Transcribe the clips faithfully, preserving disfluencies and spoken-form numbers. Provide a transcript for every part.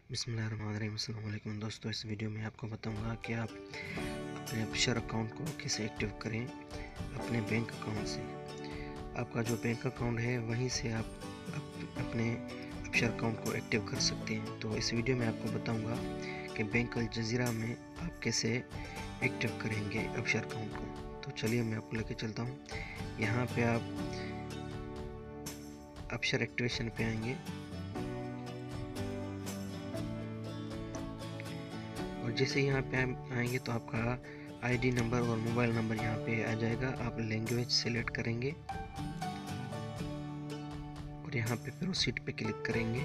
बिस्मिल्लाहिर्रहमानिर्रहीम। अस्सलाम वालेकुम दोस्तों, इस वीडियो में आपको बताऊंगा कि आप अपने अपशर अकाउंट को कैसे एक्टिव करें अपने बैंक अकाउंट से। आपका जो बैंक अकाउंट है वहीं से आप अप, अपने अपशर अकाउंट को एक्टिव कर सकते हैं। तो इस वीडियो में आपको बताऊंगा कि बैंक अल जज़ीरा में आप कैसे एक्टिव करेंगे अपशर अकाउंट को। तो चलिए मैं आपको लेके चलता हूँ। यहाँ पे आप अपशर एक्टिवेशन पे आएंगे और जैसे यहाँ पे आएंगे तो आपका आईडी नंबर और मोबाइल नंबर यहाँ पे आ जाएगा। आप लैंग्वेज सेलेक्ट करेंगे और यहाँ पे प्रोसीड पे क्लिक करेंगे।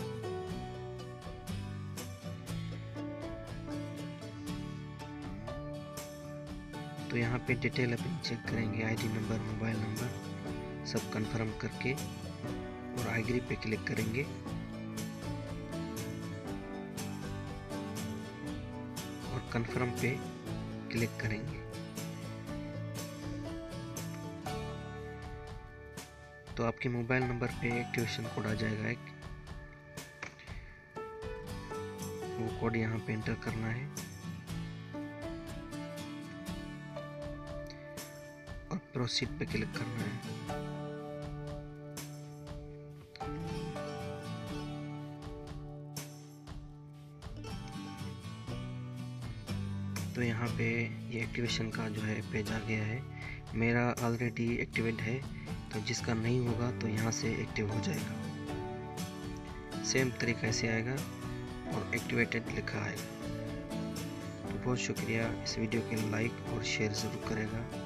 तो यहाँ पे डिटेल अपनी चेक करेंगे, आईडी नंबर, मोबाइल नंबर सब कंफर्म करके और एग्री पे क्लिक करेंगे। और कंफर्म पे क्लिक करेंगे। तो आपके मोबाइल नंबर पे एक्टिवेशन कोड आ जाएगा एक, वो कोड यहाँ पे एंटर करना है और प्रोसीड पे क्लिक करना है। तो यहाँ पे ये एक्टिवेशन का जो है पेज आ गया है। मेरा ऑलरेडी एक्टिवेट है, तो जिसका नहीं होगा तो यहाँ से एक्टिव हो जाएगा। सेम तरीके से आएगा और एक्टिवेटेड लिखा आएगा। तो बहुत शुक्रिया, इस वीडियो के लाइक और शेयर ज़रूर करेगा।